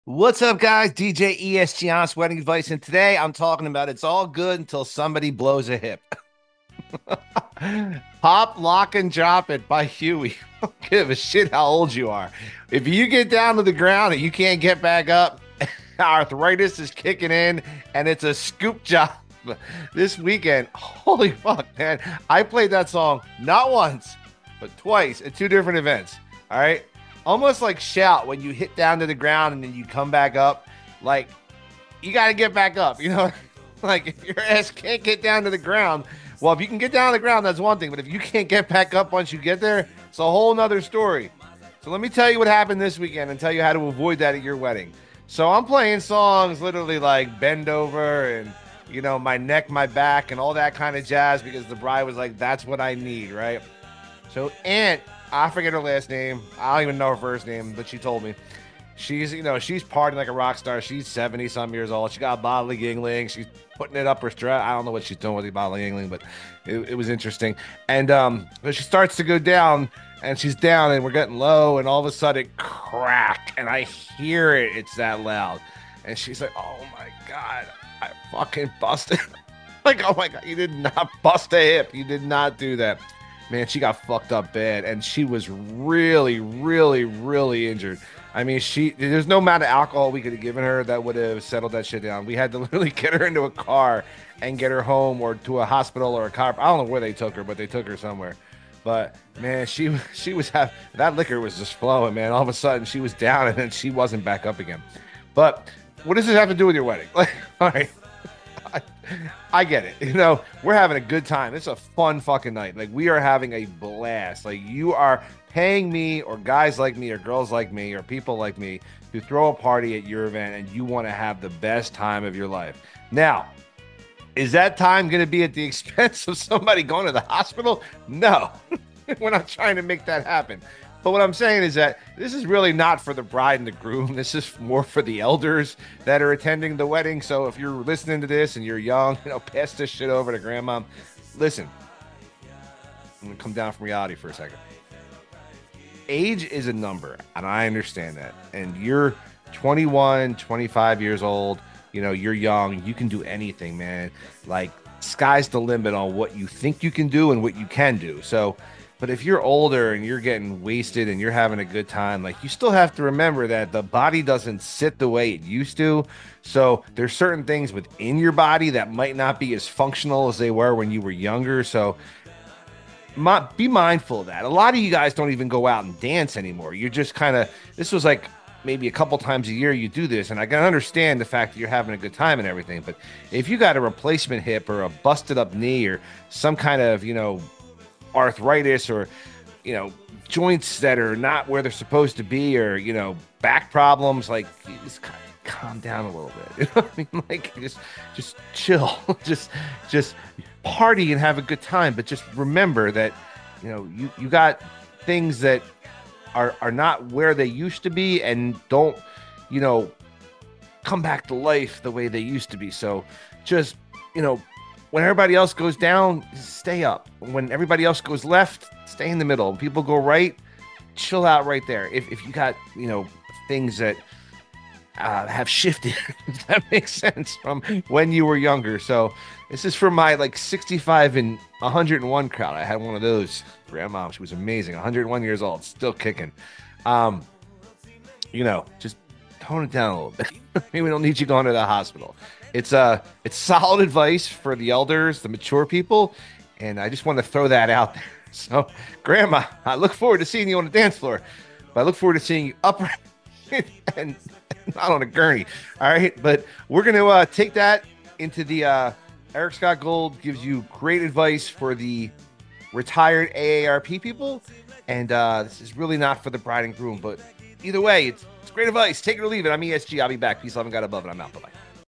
What's up, guys? DJ ESG Honest Wedding Advice, and today I'm talking about it's all good until somebody blows a hip. Pop, Lock, and Drop It by Huey. Don't give a shit how old you are. If you get down to the ground and you can't get back up, arthritis is kicking in, and it's a scoop job this weekend. Holy fuck, man. I played that song not once, but twice at two different events. All right. Almost like Shout when you hit down to the ground and then you come back up. Like, you got to get back up, you know? Like, if your ass can't get down to the ground, well, if you can get down to the ground, that's one thing. But if you can't get back up once you get there, it's a whole nother story. So let me tell you what happened this weekend and tell you how to avoid that at your wedding. So I'm playing songs literally like Bend Over and, My Neck, My Back and all that kind of jazz because the bride was like, that's what I need, right? So Aunt, I forget her last name. I don't even know her first name, but she told me. She's partying like a rock star. She's 70 some years old. She got a bottle of Yingling. She's putting it up her strap. I don't know what she's doing with the bottle of Yingling, but it was interesting. And but she starts to go down, and she's down, and we're getting low, and all of a sudden, crack, and I hear it. It's that loud, and she's like, "Oh my god, I fucking busted!" Like, "Oh my god, you did not bust a hip. You did not do that." Man, she got fucked up bad, and she was really, really, really injured. I mean, there's no amount of alcohol we could have given her that would have settled that shit down. We had to literally get her into a car and get her home or to a hospital or a car. I don't know where they took her, but they took her somewhere. But man, she was that liquor was just flowing, man. All of a sudden, she was down, and then she wasn't back up again. But what does this have to do with your wedding? Like, all right. I, I get it. We're having a good time. It's a fun fucking night. Like, we are having a blast. Like, you are paying me or guys like me or girls like me or people like me to throw a party at your event and you want to have the best time of your life. Now, is that time going to be at the expense of somebody going to the hospital? No. We're not trying to make that happen. But what I'm saying is that this is really not for the bride and the groom. This is more for the elders that are attending the wedding. So if you're listening to this and you're young, pass this shit over to grandma. Listen, I'm going to come down from reality for a second. Age is a number, and I understand that. And you're 21, 25 years old. You're young. You can do anything, man. Like, sky's the limit on what you think you can do and what you can do. So, but if you're older and you're getting wasted and you're having a good time, like, you still have to remember that the body doesn't sit the way it used to. So there's certain things within your body that might not be as functional as they were when you were younger. So be mindful of that. A lot of you guys don't even go out and dance anymore. You're just this was like maybe a couple times a year you do this. And I can understand the fact that you're having a good time and everything. But if you got a replacement hip or a busted up knee or some kind of, arthritis or joints that are not where they're supposed to be or back problems, like, you just kind of calm down a little bit. You know what I mean? Like, just chill. just party and have a good time, but just remember that you got things that are not where they used to be and don't come back to life the way they used to be. So just when everybody else goes down, stay up. When everybody else goes left, stay in the middle. When people go right, chill out right there. If you got, things that have shifted, if that makes sense, from when you were younger. So this is for my 65 and 101 crowd. I had one of those. Grandma, she was amazing. 101 years old, still kicking. Just tone it down a little bit. Maybe we don't need you going to the hospital. It's solid advice for the elders, the mature people, and I just want to throw that out there. So, Grandma, I look forward to seeing you on the dance floor, but I look forward to seeing you upright and not on a gurney. All right, but we're gonna take that into the Eric Scott Gold gives you great advice for the retired AARP people, and this is really not for the bride and groom, but either way, it's great advice. Take it or leave it. I'm ESG. I'll be back. Peace, love, and God above, and I'm out. Bye-bye.